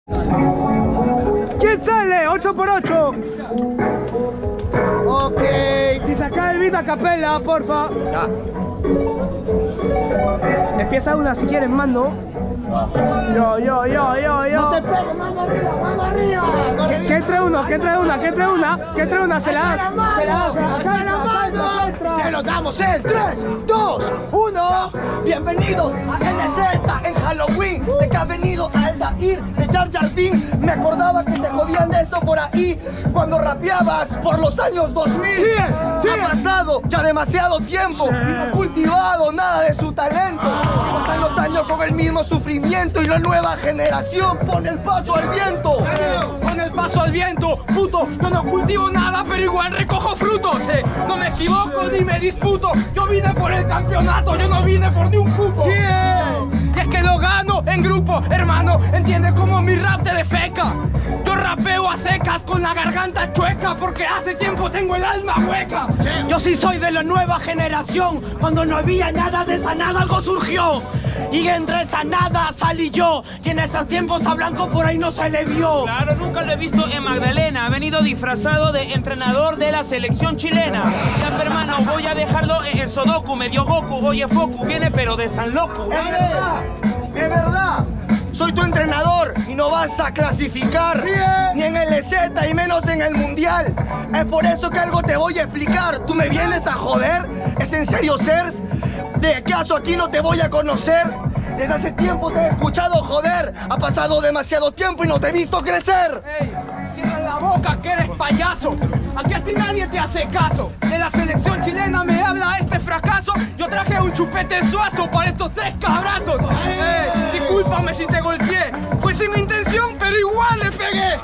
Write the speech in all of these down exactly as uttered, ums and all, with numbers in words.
¿Quién sale? ocho por ocho. Ok, si saca el beat a capela, porfa. Ya. Empieza una si quieres, mando. Yo, yo, yo, yo, yo. No te pegues, mano arriba, mano arriba. ¿Qué, ¿Qué entre una? ¿Qué entre una? ¿Qué entre una? ¿Qué entre una? Se la das. Se la das. ¡Alza la mano! Se lo damos en tres, dos, uno. Bienvenidos a L Z en Halloween. De que ha venido Aldair de Jar Jar Binks. Me acordaba que te jodían de eso por ahí cuando rapeabas por los años dos mil. Sí, sí. Ha pasado ya demasiado tiempo Sí. y no ha cultivado nada de su talento. Pasan los años con el mismo sufrimiento y la nueva generación pone el paso al viento. Con el paso al viento, puto, yo no cultivo nada, pero igual recojo frutos, eh. No me equivoco ni me disputo, yo vine por el campeonato, yo no vine por ni un cupo. Y es que lo gano en grupo, hermano, entiende como mi rap te defeca. Yo rapeo a secas con la garganta chueca porque hace tiempo tengo el alma hueca. Yo sí soy de la nueva generación. Cuando no había nada de esa nada algo surgió. Y entre esa nada salí yo. Y en esos tiempos a Blanco por ahí no se le vio. Claro, nunca lo he visto en Magdalena. Ha venido disfrazado de entrenador de la selección chilena. Ya, pero hermano, voy a dejarlo en el Sudoku. Medio Goku, oye Foku, viene pero de San Loco. Es verdad, es verdad. Soy tu entrenador y no vas a clasificar ni en L Z y menos en el Mundial. Es por eso que algo te voy a explicar. ¿Tú me vienes a joder? ¿Es en serio, Cers? ¿De acaso aquí no te voy a conocer? Desde hace tiempo te he escuchado joder. Ha pasado demasiado tiempo y no te he visto crecer. Ey, cierra la boca que eres payaso. Aquí a ti nadie te hace caso. De la selección chilena me habla este fracaso. Yo traje un chupete suazo para estos tres cabrazos. Ey, discúlpame si te golpeé. Fue sin intención, pero igual le pegué.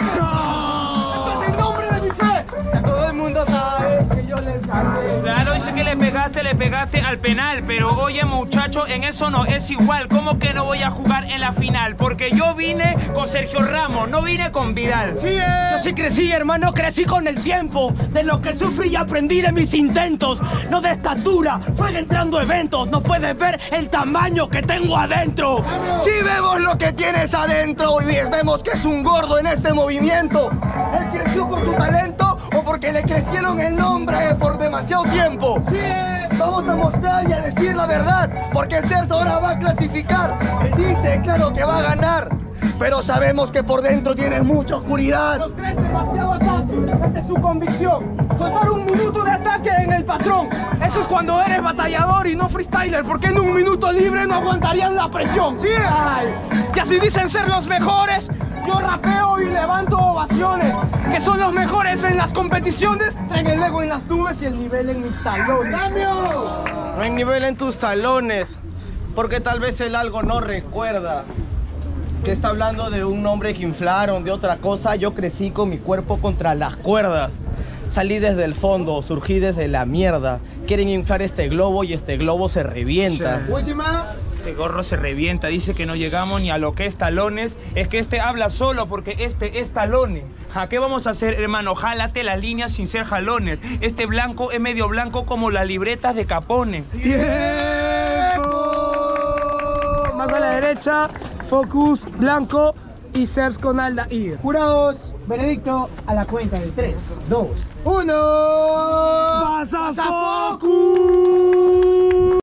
Esto es en nombre de mi fe. Que todo el mundo sabe que yo les gané. Claro, dice que le pegaste, le pegaste al penal. Pero oye muchacho, en eso no es igual. ¿Cómo que no voy a jugar en la final? Porque yo vine con Sergio Ramos, no vine con Vidal. Sí, eh. Yo sí crecí, hermano, crecí con el tiempo. De lo que sufrí y aprendí de mis intentos. No de estatura, fue entrando eventos. No puedes ver el tamaño que tengo adentro. Sí vemos lo que tienes adentro y vemos que es un gordo en este movimiento. Él creció con su talento o porque le crecieron el nombre por demasiado tiempo. Sí. Vamos a mostrar y a decir la verdad, porque Cers ahora va a clasificar. Él dice, claro, que va a ganar, pero sabemos que por dentro tienes mucha oscuridad. Los tres demasiado ataque, esa es su convicción. Soltar un minuto de ataque en el patrón. Eso es cuando eres batallador y no freestyler, porque en un minuto libre no aguantarían la presión. Sí. Ay, y así dicen ser los mejores. Yo rapeo y levanto ovaciones, que son los mejores en las competiciones. Traen el ego en las nubes y el nivel en mis talones. ¡Cambio! No hay nivel en tus talones, porque tal vez el algo no recuerda que está hablando de un nombre que inflaron, de otra cosa. Yo crecí con mi cuerpo contra las cuerdas. Salí desde el fondo, surgí desde la mierda. Quieren inflar este globo y este globo se revienta. Sí. Última. Este gorro se revienta, dice que no llegamos ni a lo que es talones. Es que este habla solo porque este es talones. ¿A qué vamos a hacer, hermano? Jálate las líneas sin ser jalones. Este blanco es medio blanco como las libretas de Capone. ¡Tiempo! Más a la derecha, Focus, Blanco y Cers con Aldair. Jurados, veredicto a la cuenta de tres, dos, uno. ¡Pasa Focus!